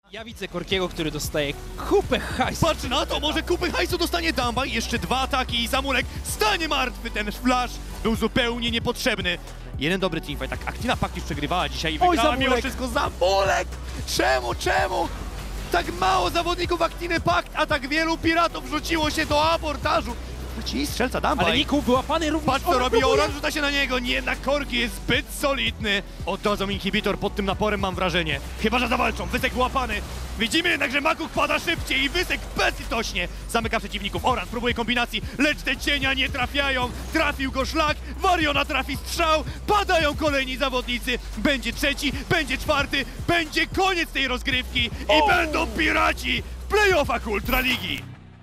Ja widzę Korkiego, który dostaje kupę hajsu. Patrz na to, może kupę hajsu dostanie Damba i jeszcze 2 ataki i Zamulek stanie martwy. Ten flash był zupełnie niepotrzebny. Jeden dobry teamfight, tak Actina Pact już przegrywała dzisiaj i wygrała mimo wszystko. Zamulek! Czemu? Tak mało zawodników Actiny Pact, a tak wielu piratów rzuciło się do abordażu. Ci strzelca Damba. Ale Niku wyłapany również. Patrz co robi Oran, rzuca się na niego. Nie, jednak Korki jest zbyt solidny. Oddadzą inhibitor pod tym naporem, mam wrażenie. Chyba że zawalczą. Wysek łapany. Widzimy jednak, że Makuk pada szybciej i Wysek bezlitośnie zamyka przeciwników. Oran próbuje kombinacji, lecz te cienia nie trafiają. Trafił go szlak, Wariona trafi strzał. Padają kolejni zawodnicy. Będzie trzeci, będzie czwarty, będzie koniec tej rozgrywki. I będą piraci w playoffach Ultraligi.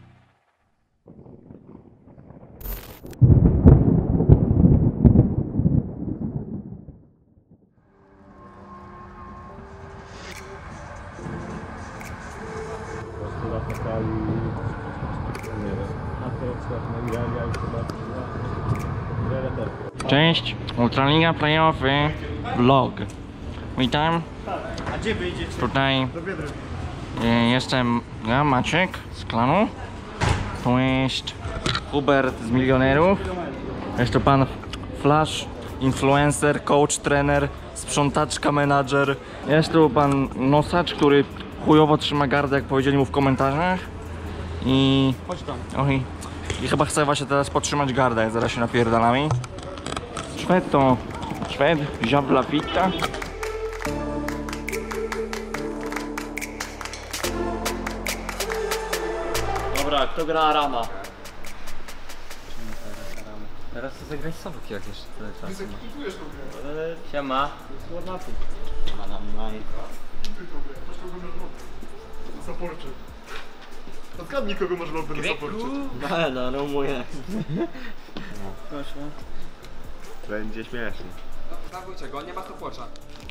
Cześć, Ultraliga Playoffy Vlog. Witam. A gdzie wyjdziecie? Tutaj jestem ja, Maciek z klanu. Tu jest Hubert z Milionerów. Jest to pan Flash, influencer, coach, trener, sprzątaczka, menadżer. Jest tu pan Nosacz, który chujowo trzyma gardę, jak powiedzieli mu w komentarzach. I... Chodź tam. Oj. I chyba chce właśnie teraz podtrzymać gardę, jak zaraz się napierdalami. Szwed to... Szwed, Żabla Wita. Dobra, kto gra Arama? Teraz to zagrać Sobek jak jeszcze tyle czasu. Siema. Saporczy. To zgadnij, kogo masz lobby na saporczy. No, romuję. Będzie śmiesznie. Czego? Nie ma to płacza.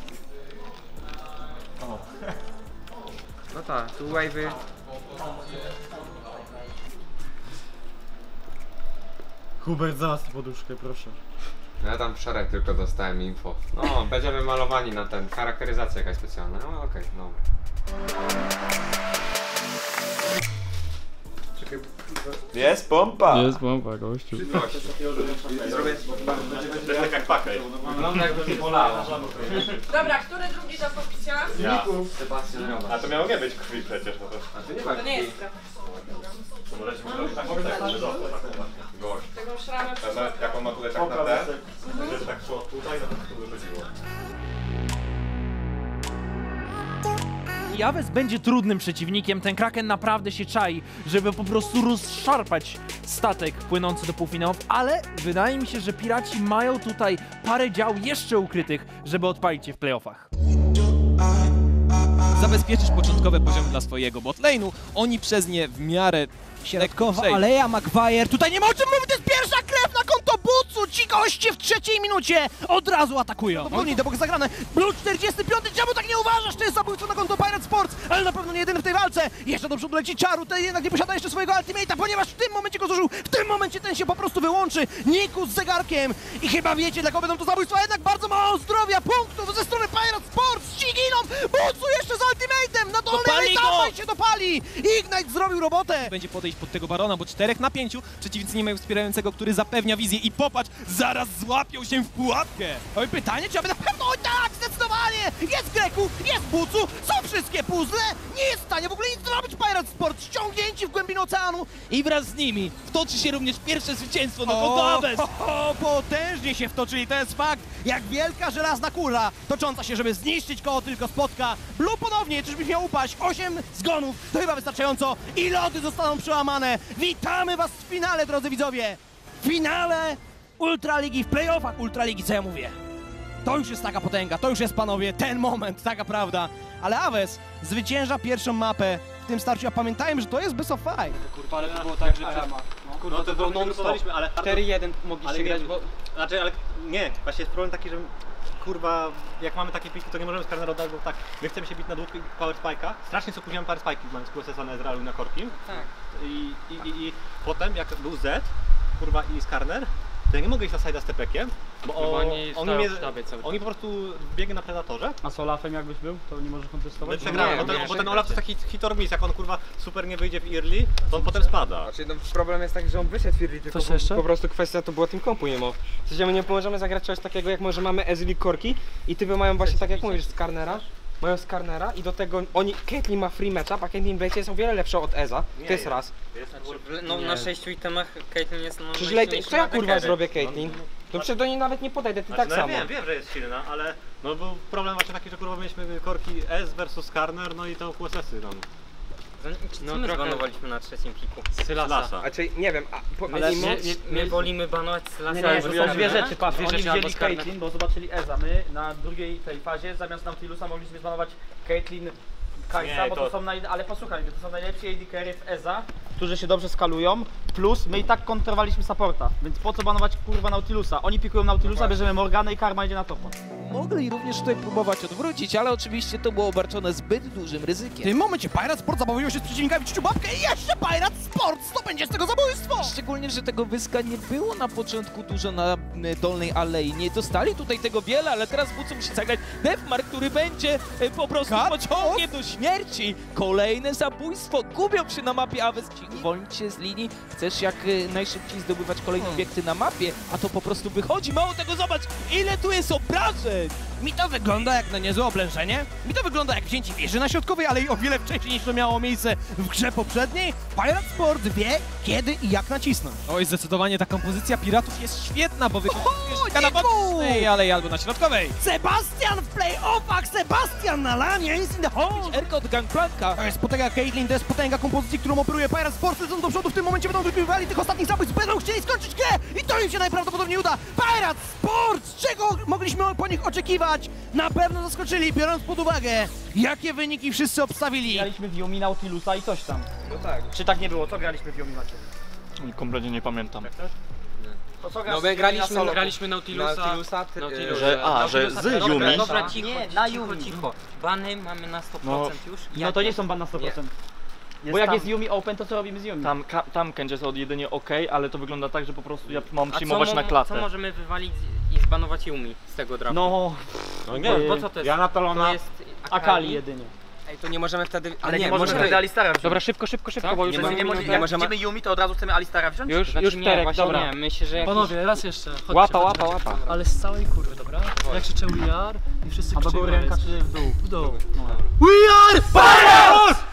No tak, tu wave'y. Hubert, załatw poduszkę, proszę. Ja tam wczoraj tylko dostałem info. No, będziemy malowani na ten, charakteryzacja jakaś specjalna. No okej, dobra. Jest pompa! Jest pompa, gościu. Zrobię Tak jak pakę. wygląda jakby mi bolało. Dobra, który drugi to popicia? Ja. Sebastian Roman. A to miało nie być krwi przecież, no to... A to nie ma To nie jest krew. To możecie zrobić taką gość. Taką szramę przez... Jak on ma tutaj tak na te, że tak szło tutaj, no to tu wychodziło. Jawes będzie trudnym przeciwnikiem, ten Kraken naprawdę się czai, żeby po prostu rozszarpać statek płynący do półfinałów, ale wydaje mi się, że piraci mają tutaj parę dział jeszcze ukrytych, żeby odpalić je w playoffach. Zabezpieczysz początkowe poziomy dla swojego botlane'u, oni przez nie w miarę Środkowa aleja, Maguire, tutaj nie ma o czym mówić, to jest pierwsza krew na konto Bucu, ci goście w 3. minucie od razu atakują. Wolniej do boku zagrane, Blue 45, czemu tak nie uważasz, to jest zabójstwo na konto Pirate Sports, ale na pewno nie jedyny w tej walce. Jeszcze do przodu leci Czaru, ten jednak nie posiada jeszcze swojego ultimate'a, ponieważ w tym momencie go zużył, w tym momencie ten się po prostu wyłączy, Niku z zegarkiem i chyba wiecie, dla kogo będą to zabójstwa, jednak bardzo mało zdrowia, punktów ze strony Pirate Sports, ci giną, Bucu jeszcze z ultimate'em, na dolnej dawaj się dopali, Ignite zrobił robotę. będzie podejść pod tego Barona, bo 4 na 5 przeciwnicy nie mają wspierającego, który zapewnia wizję i popatrz, zaraz złapią się w pułapkę. Oj, pytanie, czy aby na pewno, oj tak, zdecydowanie! Jest Greku, jest Bucu, są wszystkie puzzle, nie jest w stanie w ogóle nic zrobić Pirate Sport, ściągnięci w głębinę oceanu. I wraz z nimi wtoczy się również pierwsze zwycięstwo na konto Aves. Potężnie się wtoczyli, to jest fakt, jak wielka żelazna kula, tocząca się, żeby zniszczyć koło tylko spotka. Blue ponownie, czyżbyś miał upaść, 8 zgonów, to chyba wystarczająco i lody zostaną przełamane. Witamy was w finale, drodzy widzowie, w finale Ultraligi, w playoffach Ultraligi, co ja mówię. To już jest taka potęga, to już jest, panowie, ten moment, taka prawda. Ale Aves zwycięża pierwszą mapę w tym starciu, a pamiętajmy, że to jest Best of Five. Kurwa, ale to było tak, że... Kurwa, No to było non-stop, ale... 4-1 mogliście grać, bo... Znaczy, ale nie, właśnie jest problem taki, że kurwa, jak mamy takie piki, to nie możemy z karnego oddać, bo tak, my chcemy się bić na dwóch power spike'ach. Strasznie co później power spike'i, mając procesa na Ezrealu i na Korkim. Tak. I potem, jak był Z, kurwa i Skarner, to ja nie mogę iść na side'a z tepekiem, bo oni po prostu biegnie na Predatorze. A z Olafem jakbyś był, to nie możesz kontestować? Przegrałem, bo ten Olaf to jest taki hit or miss, jak on kurwa super nie wyjdzie w early, to on potem spada. Znaczy, no, problem jest taki, że on wyszedł w early, tylko po prostu kwestia to była team kompu, nie mo. W sensie my nie możemy zagrać czegoś takiego, jak może mamy Ezreal korki i typy mają właśnie tak jak mówisz, Skarnera. Mają Skarnera i do tego oni, Caitlyn ma free matchup, a Caitlyn w late jest o wiele lepsza od Eza. To jest raz. No na 6 itemach Caitlyn jest no Przecież late, co ja kurwa zrobię Caitlyn? To przecież do niej nawet nie podejdę, ty tak no, samo. Wiem, że jest silna, ale no był problem właśnie taki, że kurwa mieliśmy korki S versus Skarner, no i to QSS-y tam. Co my zbanowaliśmy na trzecim piku? Sylasa. Znaczy, nie wiem, Ale my wolimy banować Sylasa. Nie, to są dwie rzeczy, patrz, oni wzięli Caitlyn, bo zobaczyli Eza, my na drugiej tej fazie zamiast Nautilusa mogliśmy zbanować Caitlyn, Kajsa, bo to są ale posłuchaj, to są najlepsi AD carry w Eza, którzy się dobrze skalują, plus my i tak kontrowaliśmy supporta, więc po co banować kurwa Nautilusa? Oni pikują Nautilusa, bierzemy Morganę i Karma idzie na topa. Mogli również tutaj próbować odwrócić, ale oczywiście to było obarczone zbyt dużym ryzykiem. W tym momencie Pirate Sport zabawił się z przeciwnikami w ciuciubabkę i jeszcze Pirate Sport zdobędzie z tego zabójstwo! Szczególnie, że tego Wyska nie było na początku dużo na dolnej alei. Nie dostali tutaj tego wiele, ale teraz Bucu musi zagrać Deathmark, który będzie po prostu pociągnie do śmierci. Kolejne zabójstwo. Gubią się na mapie Aves. Uwolnić się z linii. Chcesz jak najszybciej zdobywać kolejne obiekty na mapie, a to po prostu wychodzi. Mało tego, zobacz, ile tu jest obrażeń! Mi to wygląda jak na niezłe oblężenie. Mi to wygląda jak wzięcie wieży na środkowej, ale i o wiele wcześniej niż to miało miejsce w grze poprzedniej. Pirate Sport wie, kiedy i jak nacisnąć. Oj, zdecydowanie ta kompozycja piratów jest świetna, bo wykorzystuje na bocznej alei albo na środkowej. Sebastian w playoffach! Sebastian na lanie! Is in the hole! Erko od Gangplanka. To jest potęga Caitlyn, to jest potęga kompozycji, którą operuje Pirate Sport. Lecą do przodu, w tym momencie będą wygrywali tych ostatnich zabójstw. Będą chcieli skończyć grę i to im się najprawdopodobniej uda. Pirate Sport! Czego mogliśmy po nich oczekiwać? Na pewno zaskoczyli, biorąc pod uwagę, jakie wyniki wszyscy obstawili. Graliśmy w Yumi, Nautilusa i coś tam. No tak. Czy tak nie było? Co graliśmy w Yumi, Macie? Kompletnie nie pamiętam. To co No my graliśmy Nautilusa, że z Yumi. Dobra, cicho, na Yumi. cicho. Bany mamy na 100% już. No to nie są ban na 100%. Bo jak jest Yumi Open, to co robimy z Yumi? Tam Kenji jest jedynie ok, ale to wygląda tak, że po prostu ja mam przyjmować na klatę. Co możemy wywalić i zbanować Yumi z tego draftu? No nie, bo co to jest? ja na Talona... To jest Akali jedynie. Ej, to nie możemy wtedy... Ale nie możemy wtedy Alistara wziąć. Dobra, szybko, bo już nie możemy... Jak widzimy Yumi, to od razu chcemy Alistara wziąć? Już Terek, dobra. Nie, myślę, że jakiś... Panowie, raz jeszcze. Chodźcie, Łapa. Ale z całej kurwy, dobra? Ja krzyczę We Are i wszyscy krzyczą A do góry ręka czy w dół? W dół. No. We are Pirates!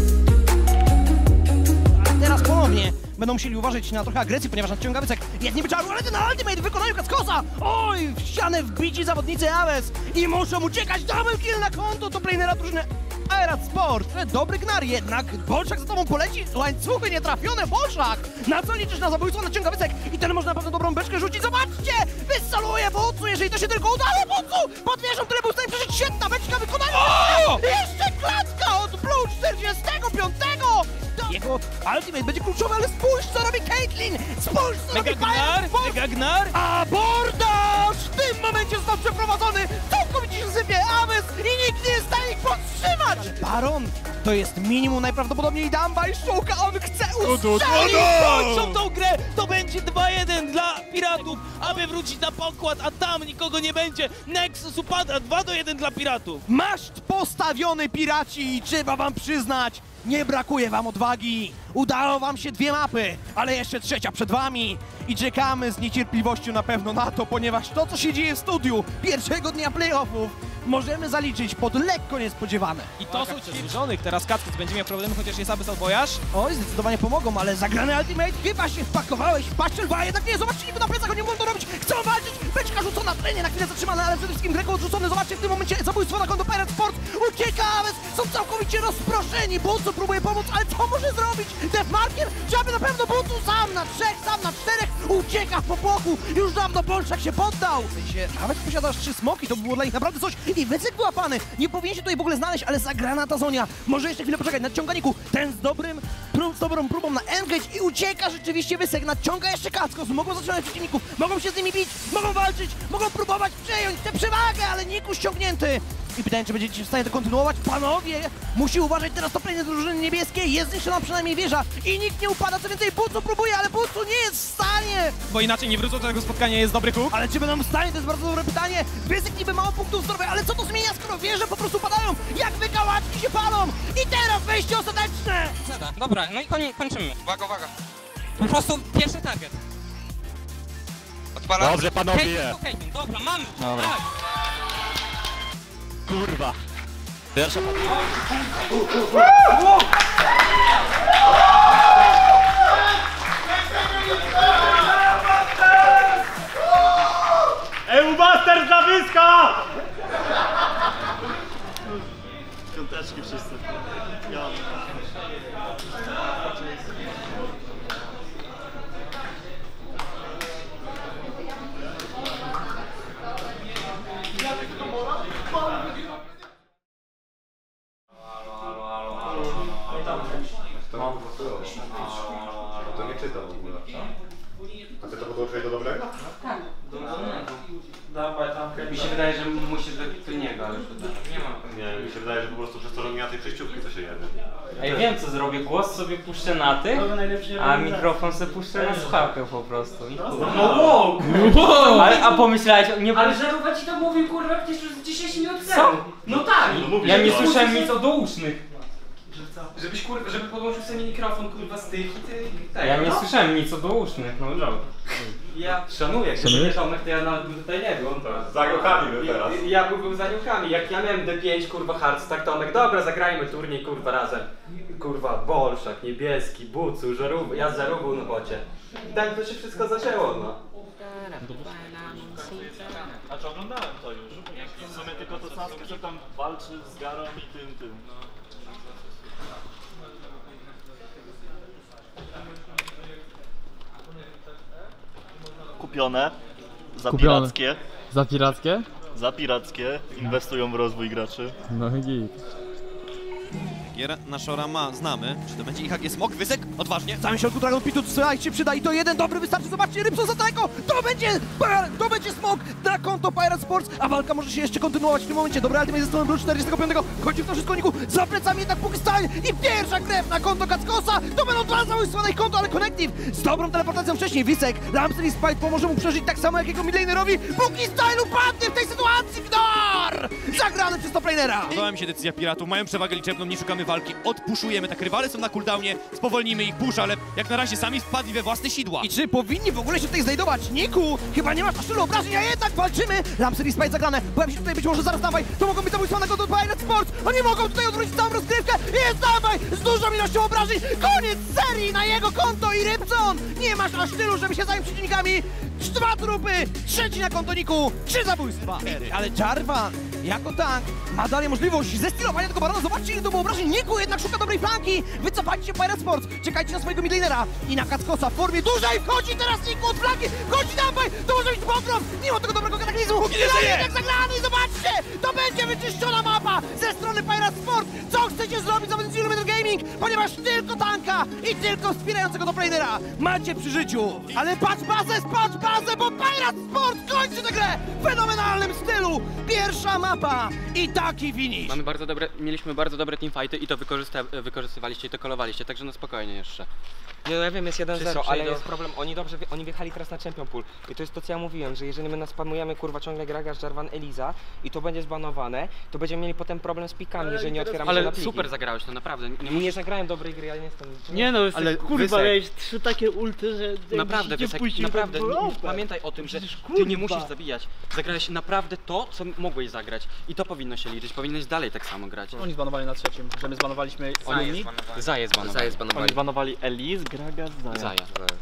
Teraz ponownie będą musieli uważać na trochę agresji, ponieważ nadciąga Wycek. Jest niby czaru, ale ten ultimate w wykonaniu Kaskosa! Oj, w ścianę wbici zawodnicy Aves i muszą uciekać. Double kill na konto to planera drużyny Pirate Sport. Dobry gnar jednak. Bolszak za tobą poleci. Łańcuchy nietrafione. Bolszak! Na co liczysz na zabójstwo? Nadciąga Wycek i ten można na pewno dobrą beczkę rzucić. Zobaczcie! Wysaluje Bucu, jeżeli to się tylko udaje. Bucu! Pod wieżą, który był w stanie przeżyć. Świetna beczka wykonania. Jeszcze klatka od Blue 45! Jego ultimate będzie kluczowy, ale spójrz co robi Caitlyn! Spójrz co robi Mega Gnar! Abordaż! W tym momencie został przeprowadzony! Całkowicie się sypie Aves i nikt nie jest w stanie ich powstrzymać! Baron to jest minimum najprawdopodobniej Damba i Szuka, on chce ustrzelić! Kończą tą grę! To będzie 2-1 dla piratów, aby wrócić na pokład, a tam nikogo nie będzie. Nexus upada, 2-1 dla piratów. Maszt postawiony piraci, trzeba wam przyznać! Nie brakuje wam odwagi! Udało wam się 2 mapy, ale jeszcze 3 przed wami! I czekamy z niecierpliwością na pewno na to, ponieważ to, co się dzieje w studiu pierwszego dnia playoffów, możemy zaliczyć pod lekko niespodziewane. I to są ćwiczonych. Teraz Katkus będzie miał problemy, chociaż jest Abyssal Voyage. Oj, zdecydowanie pomogą, ale zagrany ultimate, chyba się wpakowałeś w paszczel, a jednak nie, zobaczcie, niby na plecach oni mogą to robić, chcą walczyć, beczka rzucona w tlenie, na chwilę zatrzymana, ale przede wszystkim Greco odrzucony, zobaczcie, w tym momencie zabójstwo na konto Pirate Sport, ucieka Aves, są całkowicie rozproszeni, Bucu próbuje pomóc, ale co może zrobić? Deathmarker, żeby na pewno Bucu sam na 3, sam na 4, ucieka w popłochu, już dawno Bolszak się poddał. W sensie, Aves posiada 3 smoki, to było dla nich naprawdę coś i Wycek wyłapany, nie powinien się tutaj w ogóle znaleźć, ale zagrana ta Zonia, może jeszcze chwilę poczekać, nadciąganiku, ten z dobrą próbą na engage i ucieka rzeczywiście Wycek, nadciąga jeszcze Kaskos, mogą zatrzymać przeciwników, mogą się z nimi bić, mogą walczyć, mogą próbować przejąć tę przewagę, ale Niku ściągnięty. I pytanie, czy będziecie w stanie to kontynuować? Panowie, musi uważać teraz top lane drużyny niebieskiej, jest zniszczona przynajmniej wieża i nikt nie upada, co więcej Bucu próbuje, ale Bucu nie jest w stanie! Bo inaczej nie wrócą do tego spotkania, jest dobry huk. Ale czy będą w stanie? To jest bardzo dobre pytanie. Wyzyk niby mało punktów zdrowia, ale co to zmienia, skoro wieże po prostu padają? Jak wykałaczki się palą? I teraz wejście ostateczne! Dobra, no i kończymy. Uwaga, uwaga. Po prostu pierwszy target. Odpalam. Dobrze, panowie! Caitlyn, dobra, mamy! Dobra. Kurwa! Pierwsza Eubuster dla Wyska! Piąteczki wszyscy. Ja. To nie czyta w ogóle. A ty to podłączyłeś do dobrego? Tak. Dawaj tam. Mi się wydaje, że musisz do Kliniego, ale już nie ma. Nie, mi się wydaje, że po prostu przez to, że nie ma tej przejściówki, to się jedy. Ej, wiem co zrobię, głos sobie puszczę na tych, a mikrofon sobie puszczę na słuchawkę po prostu. I No wow! A pomyślałeś, nie... Ale żarówa ci to mówił, kurwa, przecież już 10 minut temu. Co? No tak. Ja nie słyszałem nic o doucznych. Żebyś kurwa, żeby podłączył sobie mikrofon kurwa z tych i ty... Tak, Ja nie słyszałem nic o doucznych, no dobra. Ja szanuję, gdyby nie Tomek, to ja nawet bym tutaj nie był. Za grochami był teraz. Ja byłbym za niuchami, jak ja miałem D5 kurwa Hearts, tak Tomek, dobra zagrajmy turniej kurwa razem. Kurwa Bolszak, Niebieski, Bucu, Żarów, ja z Żarówą na bocie. I tak to się wszystko zaczęło, no. A czy oglądałem to już? W sumie tylko to Sasuke, że tam walczy z Garą i tym. Kupione. Za pirackie. Za pirackie? Za pirackie. Inwestują w rozwój graczy. No i git. Gier na Shora znamy. Czy to będzie IHG Smok? Wysek? Odważnie. W samym środku Dragon Pitu, słuchajcie, przyda i to jeden dobry wystarczy, zobaczcie, Rybson za daleko, to będzie smok na konto Pirate Sports, a walka może się jeszcze kontynuować w tym momencie. Dobra, ultimate ze strony Blue 45, chodzi w to wszystko Niku, za plecami jednak póki staje i pierwsza krew na konto Kackosa, to będą dwa załysłane konto, ale Connective z dobrą teleportacją wcześniej, Wisek, Lamsel i Spite pomoże mu przeżyć tak samo jak jego midlanerowi, póki Style upadnie w tej sytuacji, Gnor! Zagrany przez toplanera! Podoba mi się decyzja Piratów, mają przewagę liczebną, nie szukamy walki, odpuszujemy, tak rywale są na cooldownie, spowolnimy ich push, ale jak na razie sami wpadli we własne sidła. I czy powinni w ogóle się tutaj znajdować? Niku, chyba nie masz aż tylu obrażeń, a jednak walczymy! Lamsel i Spite zagrane, pojawi się tutaj być może zaraz dawaj, to mogą być zabójstwa na konto Pirate Sports, oni mogą tutaj odwrócić całą rozgrywkę, jest dawaj, z dużą ilością obrażeń, koniec serii na jego konto i Rybson! Nie masz aż tylu, żeby się zająć przeciwnikami, 2 trupy, 3 na konto Niku, 3 zabójstwa! Ale Jarvan, jako tank, ma dalej możliwość zestilowania tego barona, zobaczcie ile to było obrażeń, Niku jednak szuka dobrej flanki, wycofajcie się Pirate Sports, czekajcie na swojego midlanera i na Kackosa w formie dużej, wchodzi teraz Niku od flanki, wchodzi dawaj, to może być pogrom, mimo tego dobrego kataklizmu, jednak zagrany, zobaczcie, to będzie wyczyszczona mapa ze strony Pirate Sports, co chcecie zrobić za Kilometer Gaming, ponieważ tylko tanka i tylko wspierającego toplanera macie przy życiu, ale patrz bazę, bo Pirate Sports kończy tę grę w fenomenalnym stylu, pierwsza mapa i taki finish. Mieliśmy bardzo dobre teamfighty i to wykorzystywaliście i to kolowaliście, także no spokojnie jeszcze. Nie, no ja wiem, jest 1-0, ale do- jest problem, oni wjechali teraz na Champion Pool i to jest to, co ja mówiłem, że jeżeli my naspamujemy kurwa ciągle Gragas, Jarvan, Eliza i to będzie zbanowane, to będziemy mieli potem problem z pikami, jeżeli nie otwieramy się na Ale pliki. super zagrałeś, no naprawdę. Nie zagrałem dobrej gry, ja nie jestem... Nie no, Ale kurwa, Wysek. miałeś 3 takie ulty, że... Naprawdę, jakbyś Wysek, puścił, naprawdę, to było pamiętaj o tym, że Przecież, ty nie kurwa. musisz zabijać. Zagrałeś naprawdę to, co mogłeś zagrać i to powinno się liczyć, powinieneś dalej tak samo grać. Oni zbanowali na trzecim, że my zbanowaliśmy Yumi. Zaję zbanowali. Oni zbanowali Elise, Gragas, Zaję.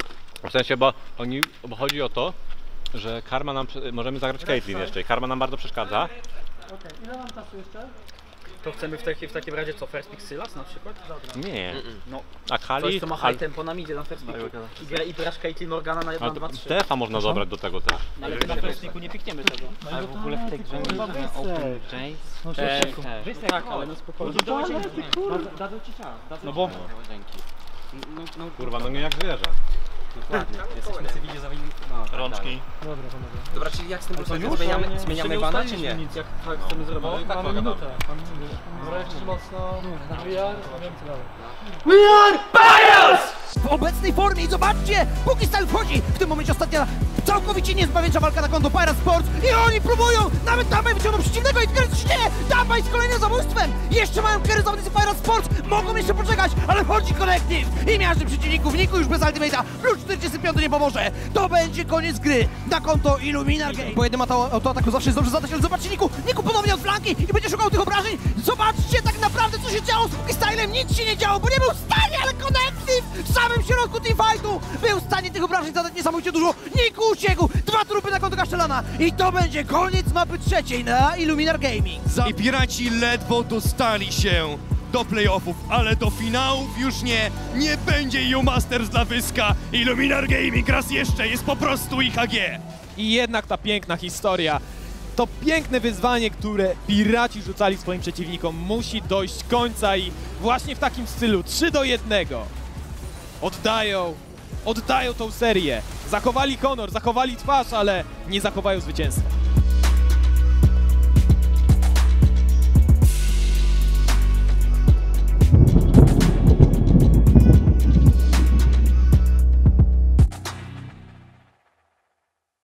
W sensie, bo chodzi o to, że Karma nam, możemy zagrać Caitlyn jeszcze i Karma nam bardzo przeszkadza. Okej, ile mam czasu jeszcze? To chcemy w takim razie co, First Pick Sylas na przykład? Dobra. Nie. No, A Kali? coś co ma high tempo na midzie na First Picku. I grasz Caitlyn Morgana na 1, 2, 3. Tefa można dobrać do tego też. Ale na First Picku nie pikniemy tego. Ale w ogóle w tej grze nie można open Jace. Tak, ale no spokojnie. Dadzą ci czas. No bo... Dzięki. Kurwa, no nie jak zwierzę. Dokładnie. Jesteśmy cywilnie zawinni. No, Rączki. Dobra, panowie. Dobra, czyli jak z tym Bruce'em już? zmieniamy bana, czy nie? Nic, jak tak chcemy zrobić. No i tak Mamy mogę, minutę. Dobra, jeszcze mocno. VR, wiem co dalej. W obecnej formie i zobaczcie, Puki Style wchodzi. W tym momencie ostatnia całkowicie niezbawienna walka na konto Pirate Sports i oni próbują, nawet Dambaj wyciągnął przeciwnego i Kerry coś dzieje. Dambaj z kolejnym zabójstwem. Jeszcze mają Kerry zawodnicy Pirate Sports, mogą jeszcze poczekać, ale wchodzi kolektyw i miażdży przeciwników. Niku już bez ultimate'a, plus 45 nie pomoże. To będzie koniec gry na konto Illuminar Game. Po jednym autoataku zawsze jest dobrze zadać, ale zobaczcie Niku ponownie od flanki i będzie szukał tych obrażeń. Zobaczcie tak naprawdę co się działo z Puki Stylem, nic się nie działo, bo nie był w stanie, ale kolektyw w samym środku teamfightu był w stanie tych obrażeń zadać niesamowicie dużo. Niku uciekł, 2 trupy na konto Kasztelana i to będzie koniec mapy trzeciej na Illuminar Gaming. I Piraci ledwo dostali się do playoffów, ale do finałów już nie będzie EU Masters dla Wyska. Illuminar Gaming raz jeszcze jest po prostu IHG. I jednak ta piękna historia, to piękne wyzwanie, które Piraci rzucali swoim przeciwnikom, musi dojść końca i właśnie w takim stylu 3-1 oddają tą serię. Zachowali honor, zachowali twarz, ale nie zachowają zwycięstwa.